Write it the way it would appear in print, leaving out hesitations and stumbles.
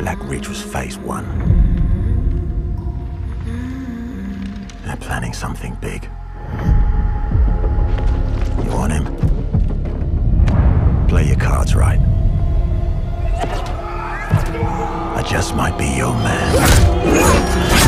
Black Ridge was phase one. They're planning something big. You want him? Play your cards right. I just might be your man.